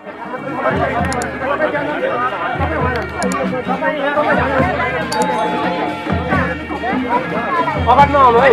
Obat mau loh.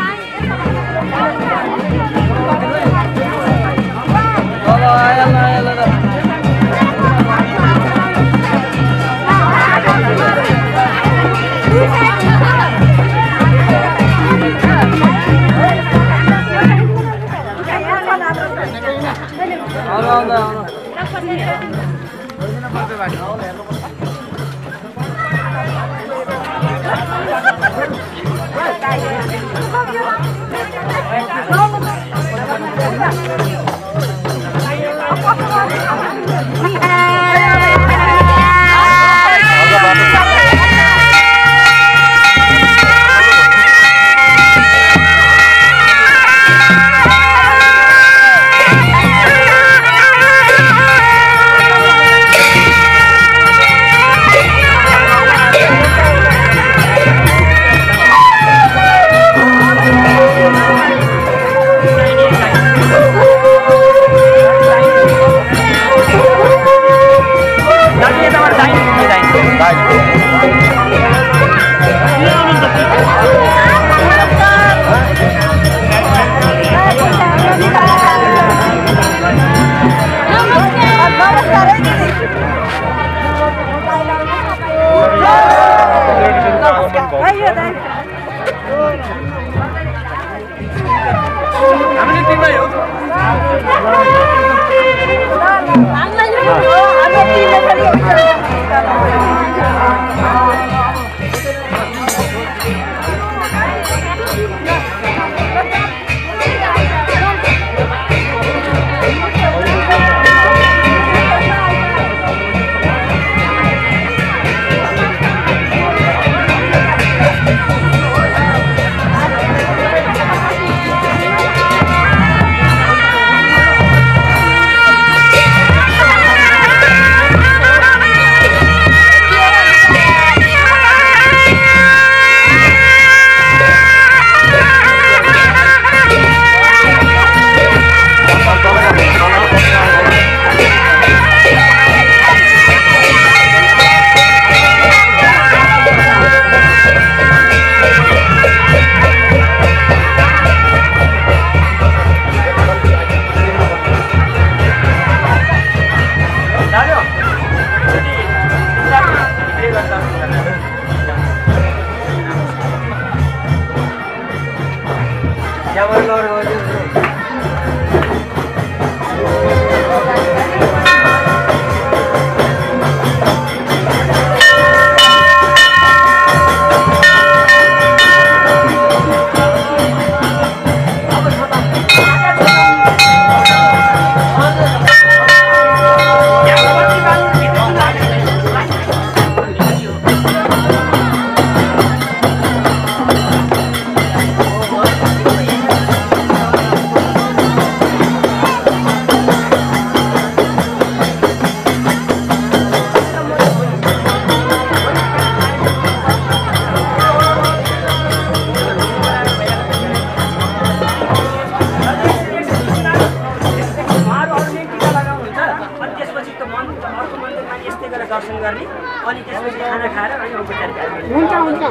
दर्शन गर्ने अनि त्यसपछि खाना खाएर अनि औपचारिक हुन्छ हुन्छ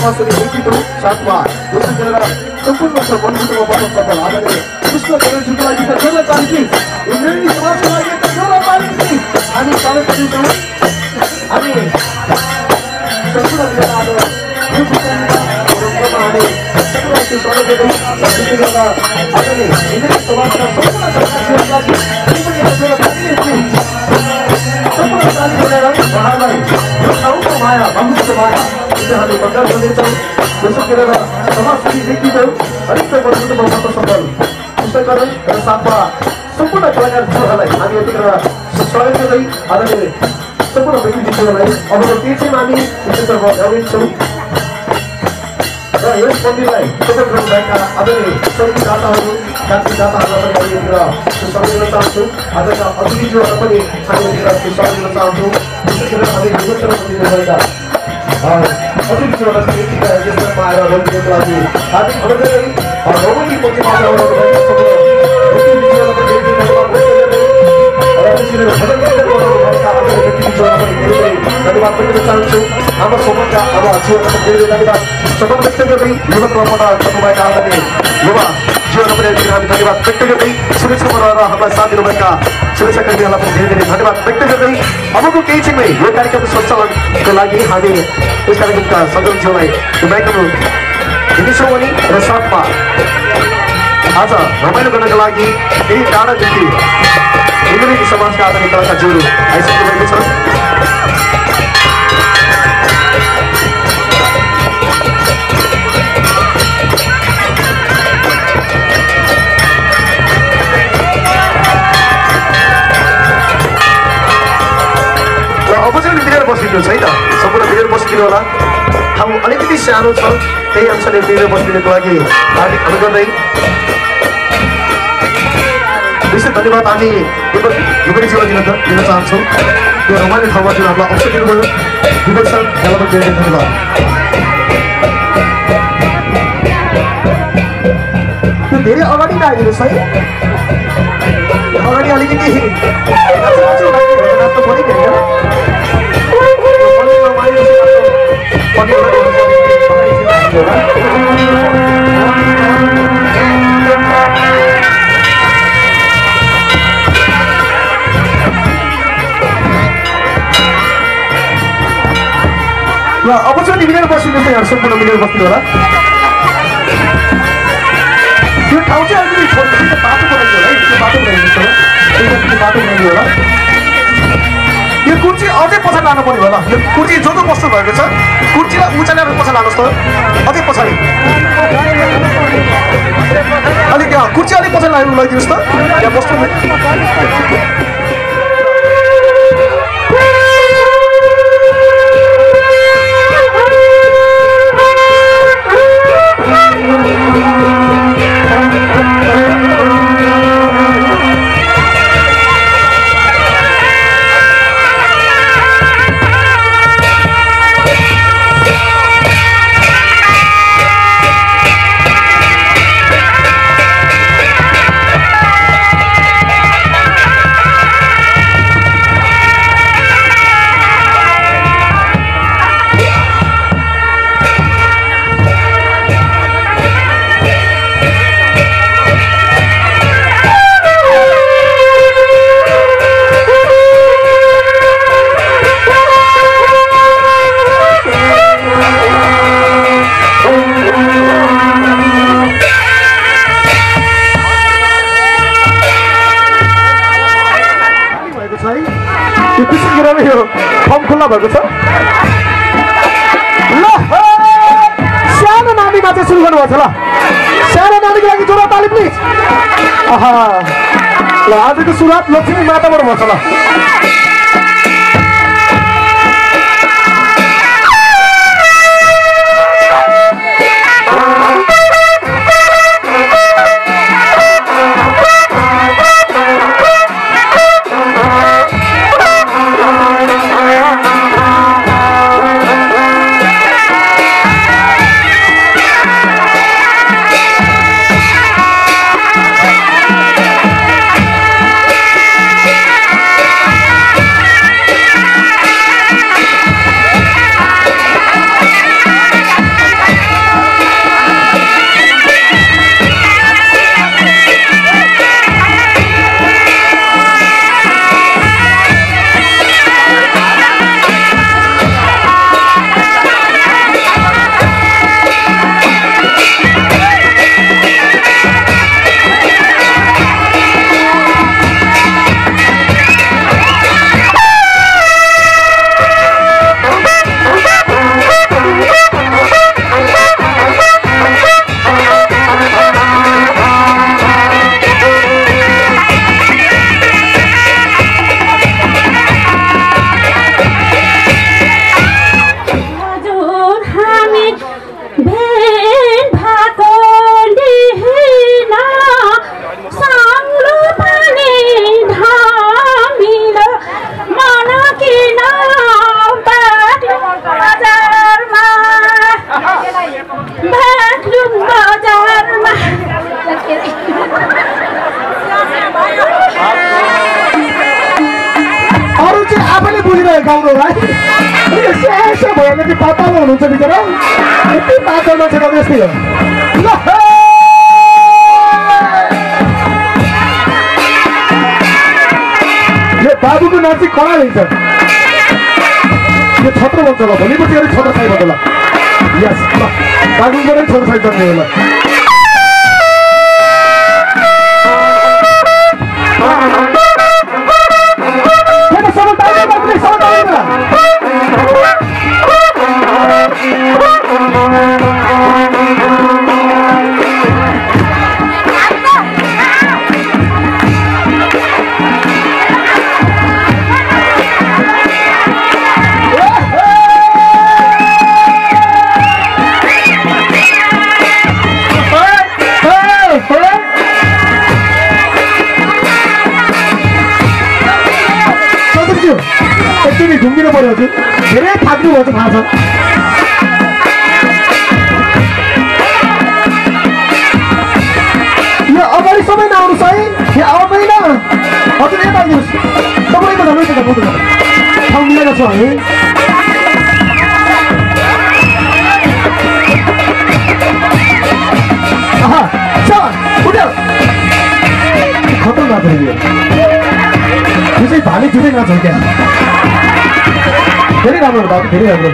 समाजसेवी व्यक्तिको साथमा विशेष गरेर सम्पूर्ण मनमुटुमा बस्न सफल आदरणीय कृष्ण गणेशजीको लागि त जोरदार ताली प्लिज। इन्द्रेणी समाजको लागि त जोरदार ताली प्लिज। हामी स्वागत गर्छौँ। हामी सम्पूर्ण मिलेर आज यो कार्यक्रममा हामी सबैलाई स्वागत गर्दै विशेष गरेर आदरणीय इन्द्रेणी समाजका सम्पूर्ण सदस्यहरूलाई जोरदार ताली प्लिज। सम्पूर्ण ताली बजाएर उहाँलाई यो ठाउँको माया भक्तिको माया हामी बचार गर्नेछौँ। विशेष गरेर समाजसेवी व्यक्तिको हरेक मनमुटुमा बस्न सफल पुस्तक र साथमा सम्पूर्ण कलाकारहरूलाई हामी यतिखेर स्वागत गर्दै आदरणीय सम्पूर्ण व्यक्तित्वहरूलाई अबको केही हामी विशेषतर्फ ल्याउनेछौँ र यस मन्दिरलाई सफल गर्नुभएका आदरणीय सङ्गीतदाताहरू गायकदाताहरूलाई पनि हामी यतिखेर स्वागत गर्न चाहन्छौँ। आजका अतिथिज्यूहरूलाई पनि हामी यतिखेर स्वागत गर्न चाहन्छौँ। विशेष गरेर हामी विभिन्न मन्दिरमा गएका अतिथिज्यूहरूलाई पनि यतिखेर यसमा आएर रहिदिनुको लागि हार्दिक अभिनन्दन। रोमनी पक्षमा व्यक्तिज्यूहरूलाई पनि धन्यवाद व्यक्त गर्न चाहन्छु। हाम्रो सबैका अब जीवनमा धेरै धन्यवाद सफल व्यक्त गर्दै युवकबाट गर्नुभएका आदरणीय युवा जीवनमा पनि हामी धन्यवाद व्यक्त गर्दै सुरक्षामा रहेर हामीलाई साथ दिनुभएका सुरक्षाकर्मीहरूलाई पनि धेरै धेरै धन्यवाद व्यक्त गर्दै अबको केही छिनमै यो कार्यक्रम सञ्चालनको लागि हामी यस कार्यक्रमका सञ्चालकज्यूलाई माइक्रोफोन दिनेछौँ भने र साथमा आज रमाइलो गर्नका लागि केही टाढादेखि इन्द्रेणी समाजका आदरणीय कलाकारज्यूहरू आइसक्नु भएको छ। अब चाहिँ मिलेर बसिदिनु छ है त, सम्पूर्ण मिलेर बसिदिनु होला। ठाउँ अलिकति सानो छ, त्यही अनुसारले मिलेर बसिदिनुको लागि हार्दिक अनुरोध गर्दै विशेष धन्यवाद हामी युवतीजीलाई दिन चाहन्छौँ। यो रमाइलो ठाउँमा जुन हामीलाई अवसर दिनुभयो युवक सर यहाँलाई पनि धेरै धन्यवाद। त्यो धेरै अगाडि नआइदिनुहोस् है, अगाडि अलिकति र अब चाहिँ मिलेर बसिदिनुहोस् यहाँ सम्पूर्ण मिलेर बस्नु होला। त्यो ठाउँ चाहिँ अलिकति छोटो बाटो बनाइदियो होला है, त्यो बाटो बनाइदिनुहोस् होला, त्यो बाटो बनाइदियो होला। यो कुर्सी अझै पछाडि लानु पर्यो होला। यो कुर्सी जो जो बस्नु भएको छ कुर्सीलाई उचालेर पछाडि लानुहोस् त, अझै पछाडि अलिक कुर्सी अलिक पछाडि लगाइदिनुहोस् त, यहाँ बस्नु। फर्म खुल्ला भएको छ ल। सानो नानीमा चाहिँ सुरु गर्नुभएको छ ल, सानो नानीको लागि जोरदार ताली प्लिज। ल आजको सुरुवात लक्ष्मी माताबाट भएको छ ल। गयो गाउनुलाई यो स्याहार भयो भने चाहिँ पापालो हुनुहुन्छ बिचरा यति पातलो मान्छेको यस्तै हो ल यो बाबुको नाम चाहिँ कडा लिन्छ यो छत्र बन्छ ल भोलिपछि अलिक छत्र खाइबट ल यस ल बाबुबाट पनि छत्र खाइबट्ने हो ल एकचोटि घुम्किनु पर्यो हजुर धेरै थाक्नु भयो थाहा छ यो अगाडि सबै नआउनुहोस् है यहाँ आउँदैन हजुर यता आइदिनुहोस् तपाईँको झन् यता बोल्नु ठाउँ मिलेको छ है खतरा नाच यो चाहिँ भाले जुनै नाच हो क्या धेरै राम्रो बाबु धेरै राम्रो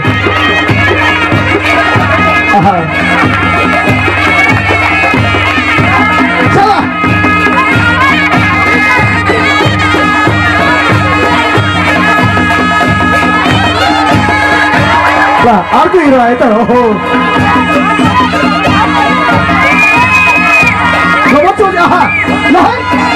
ल अर्को हिरो आयो त हो ल है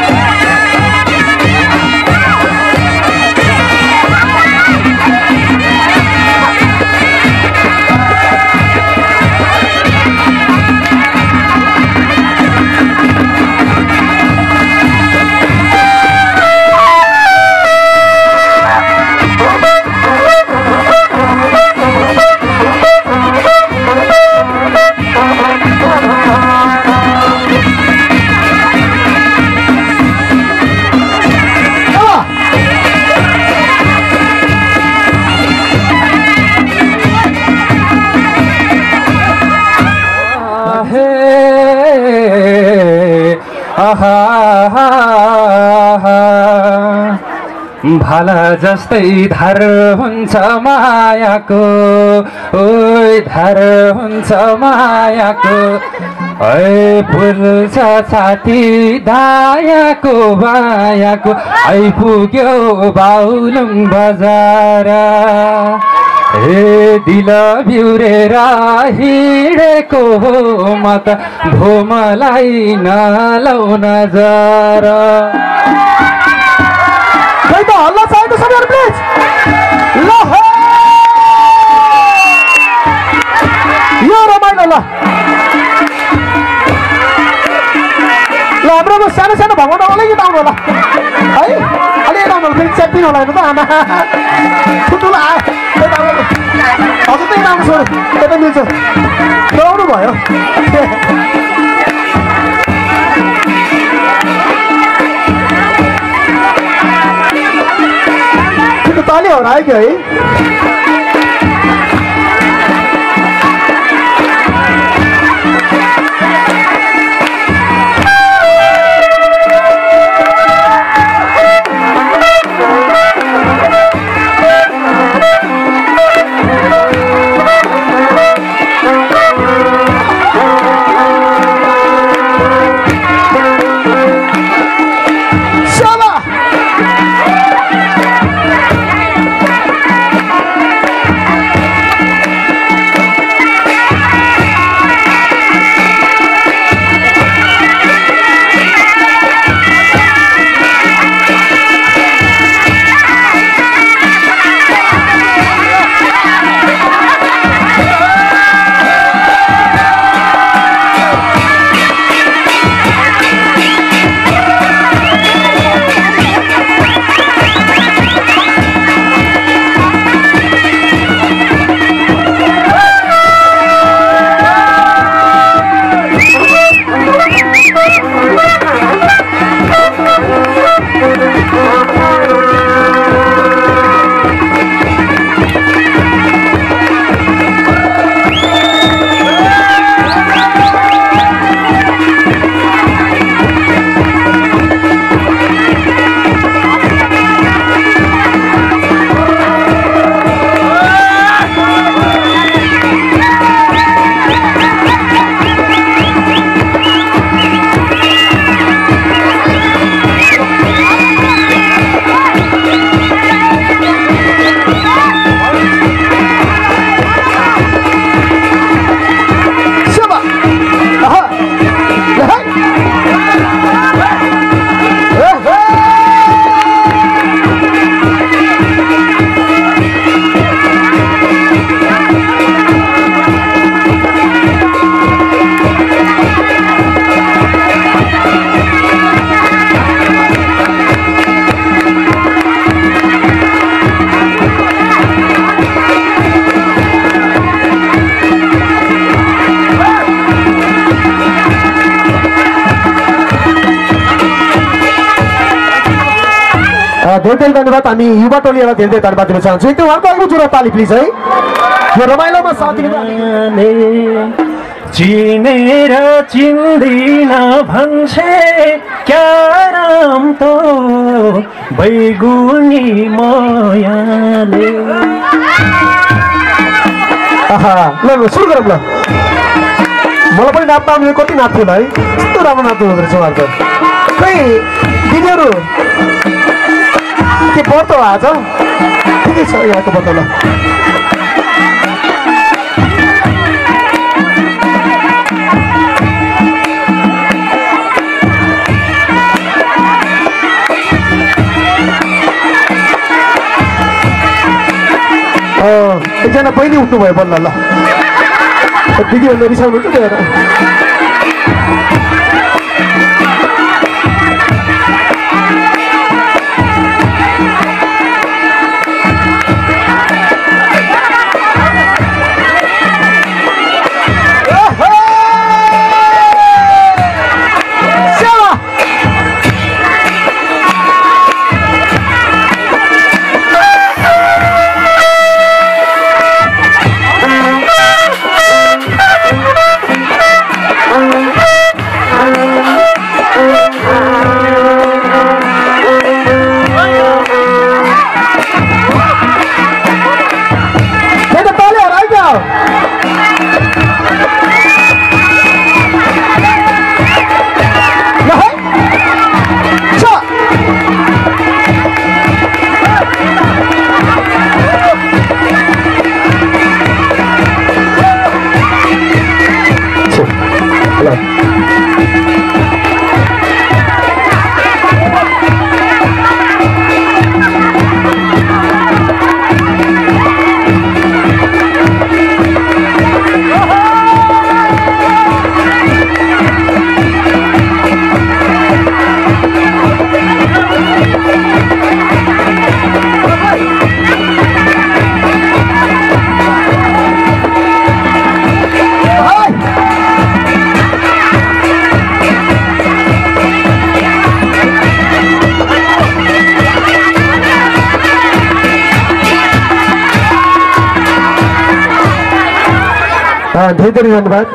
भाला जस्तै धार हुन्छ मायाको ओइ धार हुन्छ मायाको ऐ फुल्छ छाती दायाको बायाको आइपुग्यो बाउलुङ बजार हे दिल बिउरेर हिँडेको हो म त भोमलाई नलाउन जरा हल्ला चाहिएको सबैहरू प्लिज ल यो रमाइलो ल हाम्रो सानो सानो भगवान अलिकति आउनु होला है अलिकति आउनु होला फेरि च्यापिनु होला हेर्नु त आमा ठुल्ठुलो आयो हजुर त्यही राम्रो छोड्नु यता मिल्छ दौड्नु भयो ताली हो रहा है क्या धेरै धन्यवाद हामी युवा टोलीलाई धेरै धन्यवाद दिन चाहन्छु एकदम अर्को अर्को जोरा ताली प्लिज है यो रमाइलोमा साथ दिने चिनेर चिन्दिन भन्छे क्या राम तो बैगुनी मायाले आहा ल सुरु गरौँ ल मलाई पनि नाच्न आउने कति नाच्थ्यो है कस्तो राम्रो नाच्नु हुँदो रहेछ उहाँहरू त खै दिदीहरू के व्रत हो आज ठिकै छ यहाँको व्रत ल एकजना बहिनी उठ्नुभयो बल्ल ल दिदीहरूले रिसाउनुहुन्छ त्यो धेरै धन्यवाद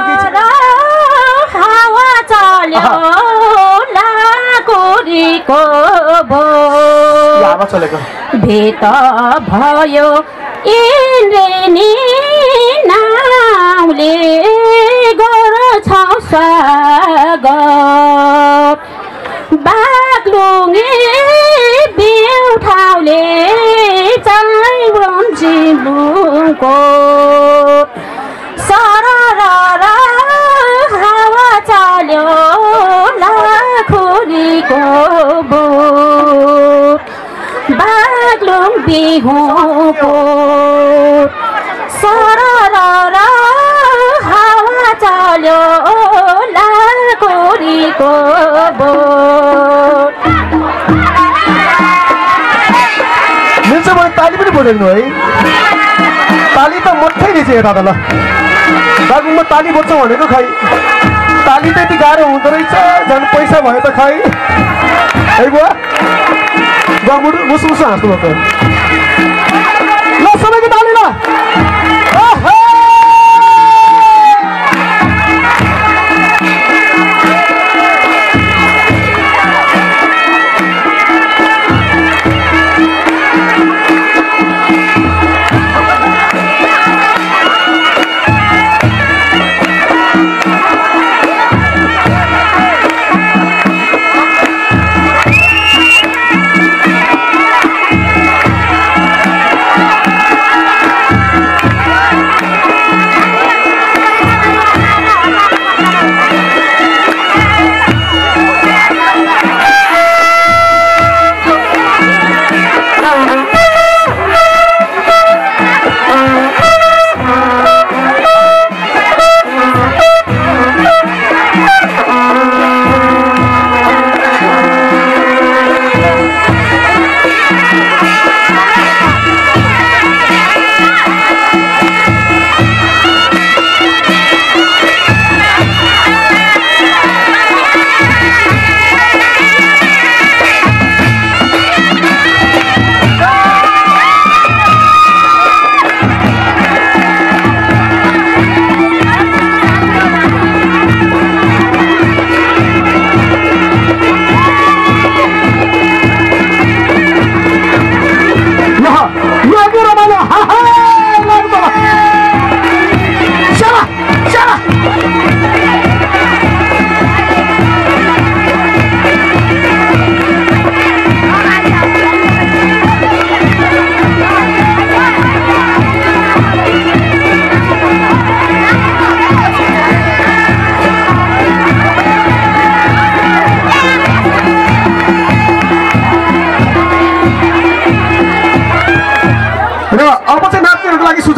हावा चल्यो लाकोरीको भेट भयो इन्द्रेणी नाउले गर्छ स्वागत बाग्लुङे बिउठाउले चाहिँ ब्रन्जिलुको सरर हावा चल्यो लाखुरीको बोट बाग्लुङ बिहुको सरर हावा चल्यो लाखुरीको बोट मिल्छ मलाई ताली पनि बोलेको है ताली त मठै रहेछ यता त ल दार्जिलिङमा ताली बोल्छौँ भनेको खै ताली त यति गाह्रो हुँदो रहेछ झन् पैसा भयो त खै है बुवा मुसु मुसु हाँस्नु भएको ल सबैको ताली ल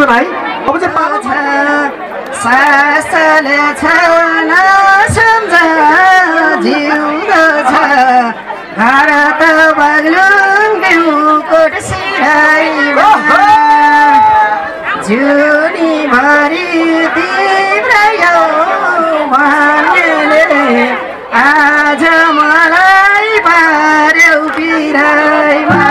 है अब चाहिँ पालो छ सासले छन सम्झ जिउँदो छ भारत बाग्लुङ देउकोट सिराइमा जुनीभरि तिम्रो यो भन्नेले आज मलाई पार्यौ पिराइमा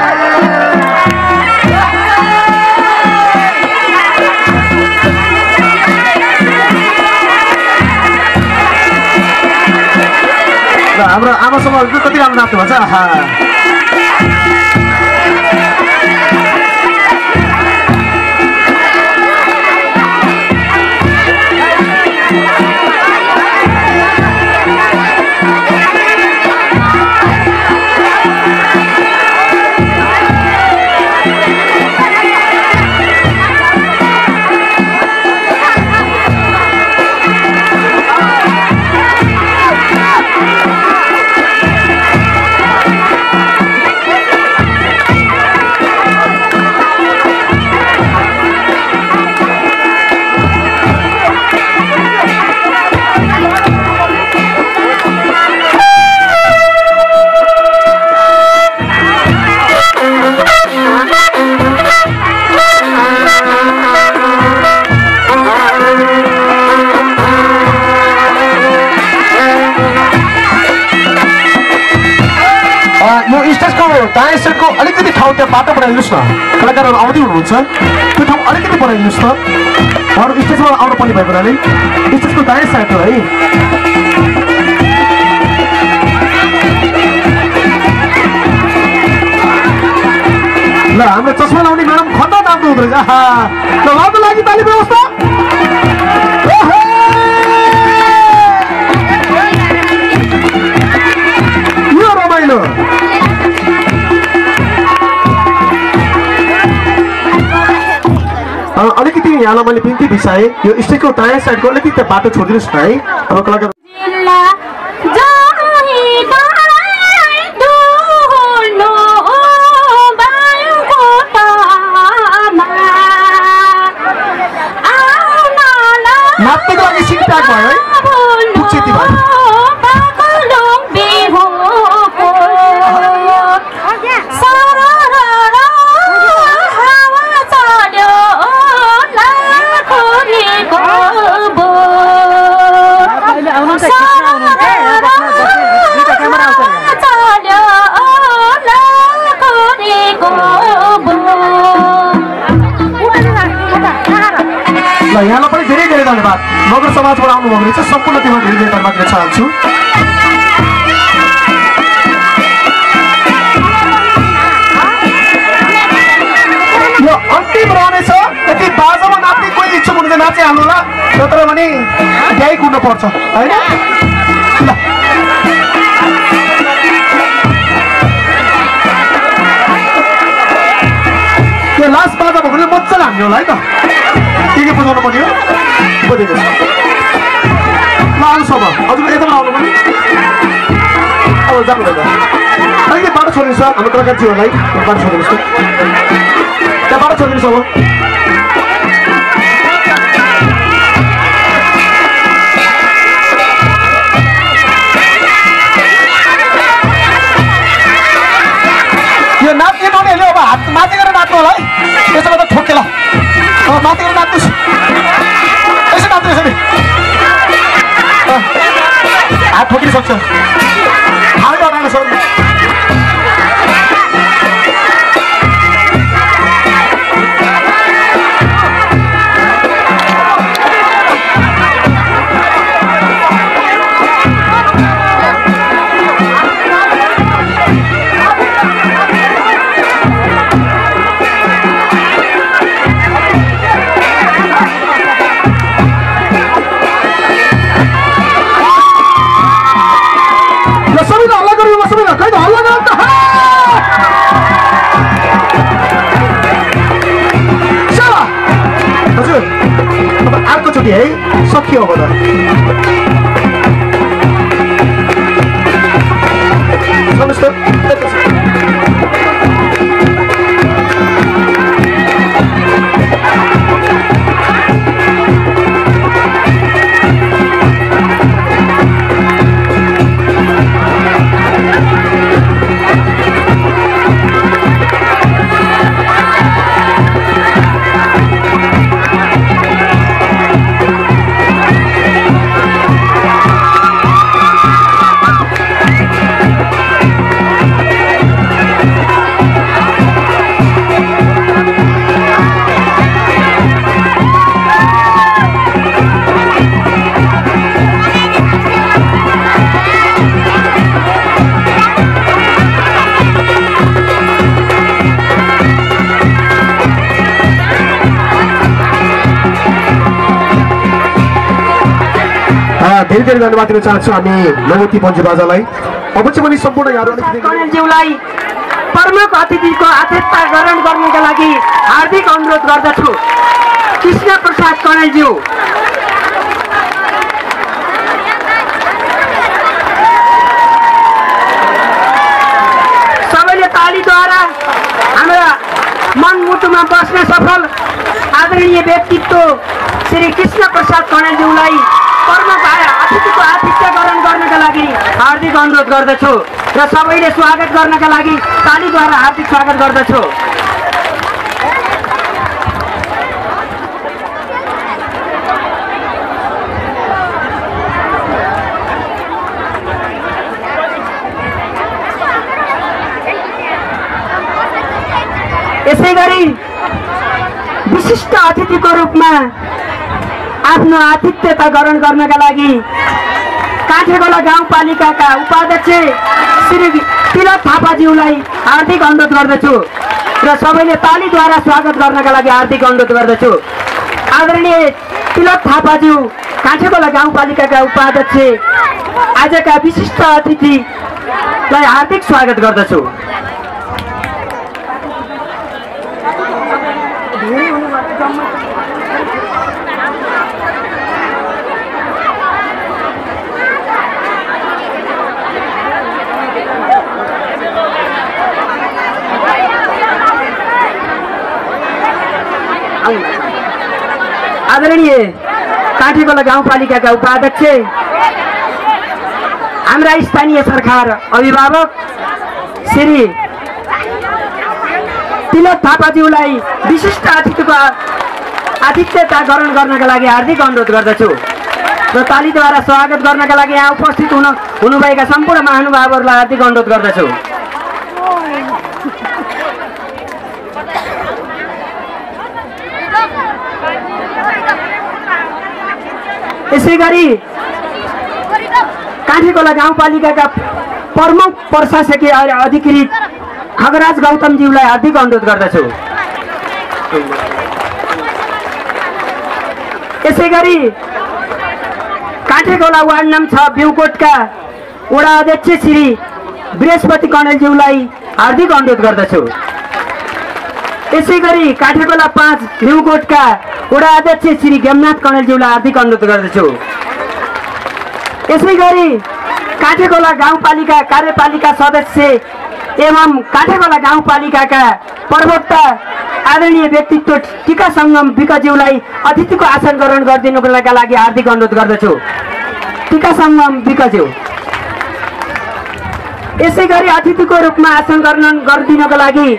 हाम्रो आमासँग कति राम्रो नाच्नु भन्छ दायाँ साइडको अलिकति ठाउँ त्यहाँ बाटो बनाइदिनुहोस् न कलाकारहरू आउँदै हुनुहुन्छ त्यो ठाउँ अलिकति बनाइदिनुहोस् न उहाँहरू स्टेजमा आउनु पर्ने भएको हुनाले स्टेजको दायाँ साइड हो है ल हाम्रो चस्मा लाउने म्याडम खतरा राम्रो हुँदो रहेछ ल लाउनु लागि ताली व्यवस्था यो रमाइलो अलिकति यहाँलाई मैले बिन्ती बिसाएँ यो स्टेजको दायाँ साइडको अलिकति त्यहाँ बाटो छोडिदिनुहोस् न है अब कलाकार नाच्नुको लागि सिट प्याक भयो है पुग्छ यति भयो यहाँलाई पनि धेरै धेरै धन्यवाद मगर समाजबाट आउनुभएको रहेछ सम्पूर्ण टिममा धेरै धेरै धन्यवाद दिन चाहन्छु यो अन्तिम रहनेछ यदि बाजामा नाच्ने कोही इच्छुक हुनुहुन्छ नाचिहाल्नु होला नत्र भने गाई कुद्नु पर्छ होइन ल यो लास्ट बाजा भएको मजाले हान्ने होला है त के बुझाउनु पर्ने हो बुझेको ल आउनुहोस् अब हजुर यताबाट आउनु पर्ने अब जानु होला अलिकति बाटो छोडिदिनुहोस् हाम्रो कलाकारजीहरूलाई बाटो छोडिदिनुहोस् त्यहाँ बाटो छोडिदिनुहोस् अब यो नाच्ने नानीहरूले अब हात माथि गरेर नाच्नु होला है त्यसो गर्दा ठोकेला माथि गरेर नाच्नुहोस् यसो नाच्नु यसरी हात ठोकिसक्छ हात हटाउनु सक्नु सबैले हल्ला गर्नु सबैले खै त धेरै धेरै धन्यवाद दिन चाहन्छु हामी नवती पञ्च बाजालाई। अब चाहिँ पनि सम्पूर्ण यहाँहरू कणेलज्यूलाई प्रमुख अतिथिको आतिथ्य ग्रहण गर्नका लागि हार्दिक अनुरोध गर्दछु। कृष्ण प्रसाद कणेलज्यू सबैले तालीद्वारा हाम्रा मनमुटुमा बस्न सफल आदरणीय व्यक्तित्व श्री कृष्ण प्रसाद कणेलज्यूलाई प्रमुख अतिथिको आतिथ्य ग्रहण गर्नका लागि हार्दिक अनुरोध गर्दछु र सबैले स्वागत गर्नका लागि तालीद्वारा हार्दिक स्वागत गर्दछु। यसैगरी विशिष्ट अतिथिको रूपमा आफ्नो आतिथ्यता ग्रहण गर्नका लागि काठेगोला गाउँपालिकाका उपाध्यक्ष श्री तिलक थापाज्यूलाई हार्दिक अनुरोध गर्दछु र सबैले तालीद्वारा स्वागत गर्नका लागि हार्दिक अनुरोध गर्दछु। आदरणीय तिलक थापाज्यू काठेगोला गाउँपालिकाका उपाध्यक्ष आजका विशिष्ट अतिथिलाई हार्दिक स्वागत गर्दछु। आदरणीय काठेगोला गाउँपालिकाका उपाध्यक्ष हाम्रा स्थानीय सरकार अभिभावक श्री तिलक थापाज्यूलाई विशिष्ट अतिथिको आतिथ्यता ग्रहण गर्नका लागि हार्दिक अनुरोध गर्दछु र तालीद्वारा स्वागत गर्नका लागि यहाँ उपस्थित हुनुभएका सम्पूर्ण महानुभावहरूलाई हार्दिक अनुरोध गर्दछु। यसैगरी काठेगोला गाउँपालिकाका प्रमुख प्रशासकीय अधिकृत खगराज गौतमज्यूलाई हार्दिक अनुरोध गर्दछु। यसैगरी काठेगोला वार्ड नम्बर 6 बिउकोटका वडा अध्यक्ष श्री बृहस्पति कणेलज्यूलाई हार्दिक अनुरोध गर्दछु। यसैगरी काठेगोला 5 बिउकोटका वडा अध्यक्ष श्री गेमनाथ कणेलज्यूलाई हार्दिक अनुरोध गर्दछु। यसैगरी काठेगोला गाउँपालिका कार्यपालिका सदस्य एवं काठेगोला गाउँपालिकाका प्रवक्ता आदरणीय व्यक्तित्व टीका सङ्गम विकज्यूलाई अतिथिको आसन ग्रहण गरिदिनुको लागि हार्दिक अनुरोध गर्दछु। टीका सङ्गम विकज्यू यसैगरी अतिथिको रूपमा आसन ग्रहण गरिदिनको लागि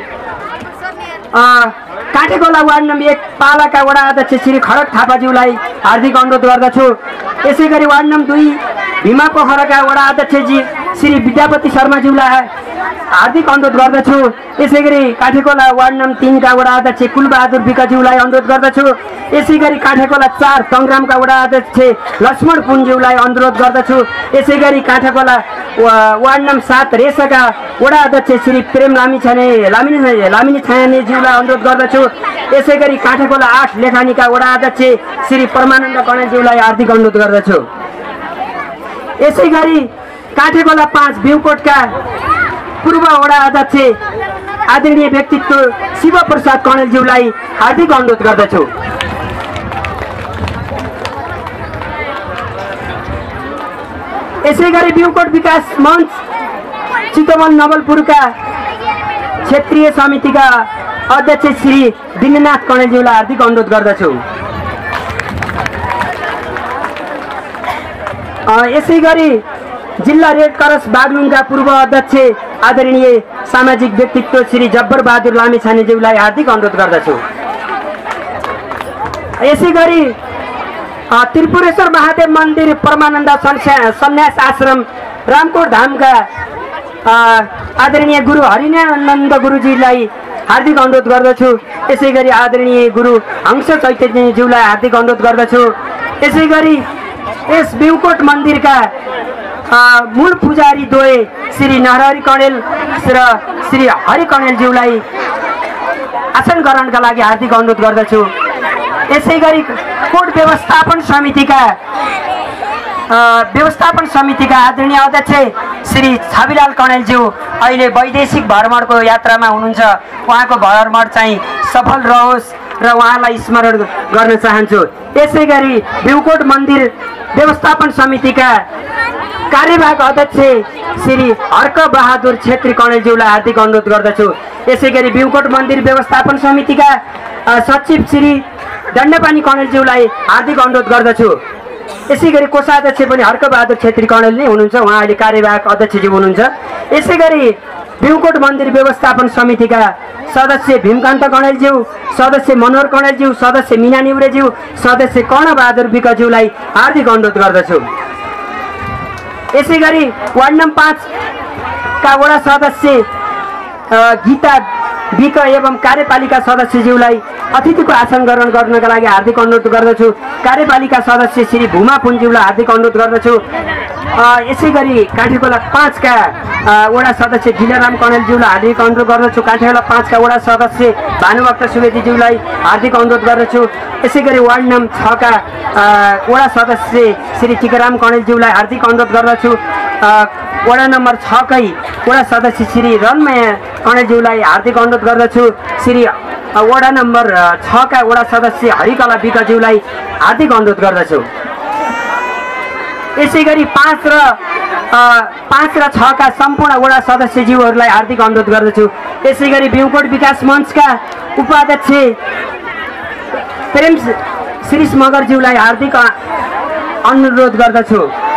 काठेगोला वार्ड नम्बर 1 पालाका वडा अध्यक्ष श्री खडक थापाज्यूलाई हार्दिक अनुरोध गर्दछु। यसैगरी वार्ड नम्बर 2 भीमा पोखराका वडा अध्यक्षजी श्री विद्यापति शर्माज्यूलाई हार्दिक अनुरोध गर्दछु। यसैगरी काठेगोला वार्ड नम्बर 3 का वडा अध्यक्ष कुलबहादुर विकज्यूलाई अनुरोध गर्दछु। यसैगरी काठेगोला 4 तङ्ग्रामका वडा अध्यक्ष लक्ष्मण पुनज्यूलाई अनुरोध गर्दछु। यसैगरी काठेगोला वार्ड नम्बर 7 रेसाका वडा अध्यक्ष श्री प्रेम लामिनी छायानेज्यूलाई अनुरोध गर्दछु। यसैगरी काठेगोला 8 लेखानीका वडा अध्यक्ष श्री परमानन्द कणेलज्यूलाई हार्दिक अनुरोध गर्दछु। यसैगरी काठेगोला 5 बिउकोटका पूर्व वडा अध्यक्ष आदरणीय व्यक्तित्व शिव प्रसाद कणेलज्यूलाई हार्दिक अनुरोध गर्दछु। यसैगरी बिउकोट विकास मञ्च चितवन नवलपुरका क्षेत्रीय समितिका अध्यक्ष श्री दिननाथ कणेलज्यूलाई हार्दिक अनुरोध गर्दछु। यसैगरी जिल्ला रेड क्रस बागलुङका पूर्व अध्यक्ष आदरणीय सामाजिक व्यक्तित्व श्री जब्बर बहादुर लामिछानेज्यूलाई हार्दिक अनुरोध गर्दछु। यसैगरी त्रिपुरेश्वर महादेव मन्दिर परमानन्द सन्यास आश्रम रामकोट धामका आदरणीय गुरु हरिनानन्द गुरुजीलाई हार्दिक अनुरोध गर्दछु। यसैगरी आदरणीय गुरु हंस चैतन्यज्यूलाई हार्दिक अनुरोध गर्दछु। यसैगरी यस बिउकोट मन्दिरका मूल पुजारी द्वय श्री नरहरि कणेल र श्री हरि कणेलज्यूलाई आसन ग्रहणका लागि हार्दिक अनुरोध गर्दछु। यसैगरी कोट व्यवस्थापन समितिका व्यवस्थापन समितिका आदरणीय अध्यक्ष श्री छविलाल कणेलज्यू अहिले वैदेशिक भ्रमणको यात्रामा हुनुहुन्छ। उहाँको भ्रमण चाहिँ सफल रहोस् र उहाँलाई स्मरण गर्न चाहन्छु। यसै गरी बिउकोट मन्दिर व्यवस्थापन समितिका कार्यवाहक अध्यक्ष श्री हर्क बहादुर छेत्री कणेलज्यूलाई हार्दिक अनुरोध गर्दछु। यसै गरी बिउकोट मन्दिर व्यवस्थापन समितिका सचिव श्री दण्डपानी कणेलज्यूलाई हार्दिक अनुरोध गर्दछु। यसै गरी कोषाध्यक्ष पनि हर्क बहादुर छेत्री कणेल नै हुनुहुन्छ, उहाँ अहिले कार्यवाहक अध्यक्षज्यू हुनुहुन्छ। यसै गरी बिउकोट मन्दिर व्यवस्थापन समितिका सदस्य भीमकान्त कणेलज्यू, सदस्य मनोहर कणेलज्यू, सदस्य मिना निउरेज्यू, सदस्य कर्णबहादुर विकज्यूलाई हार्दिक अनुरोध गर्दछु। यसै गरी वार्ड नम्बर 5 का वडा सदस्य गीता विक एवं कार्यपालिका सदस्यज्यूलाई अतिथिको आसन ग्रहण गर्नका लागि हार्दिक अनुरोध गर्दछु। कार्यपालिका सदस्य श्री भूमा पुन्ज्यूलाई हार्दिक अनुरोध गर्दछु। यसै गरी काठीखोला 5 का वडा सदस्य गिलाराम कणेलज्यूलाई हार्दिक अनुरोध गर्दछु। काठीखोला 5 का वडा सदस्य भानुभक्त सुवेदीज्यूलाई हार्दिक अनुरोध गर्दछु। यसै गरी वार्ड नम्बर 6 का वडा सदस्य श्री टिकाराम कणेलज्यूलाई हार्दिक अनुरोध गर्दछु। वडा नम्बर 6 कै वडा सदस्य श्री रनमाया कणेलज्यूलाई हार्दिक अनुरोध गर्दछु। श्री वडा नम्बर 6 का वडा सदस्य हरिकला विकज्यूलाई हार्दिक अनुरोध गर्दछु। यसै गरी 5 र 6 का सम्पूर्ण वडा सदस्यज्यूहरूलाई हार्दिक अनुरोध गर्दछु। यसै गरी बिउकोट विकास मञ्चका उपाध्यक्ष प्रेम श्री मगरज्यूलाई हार्दिक अनुरोध गर्दछु।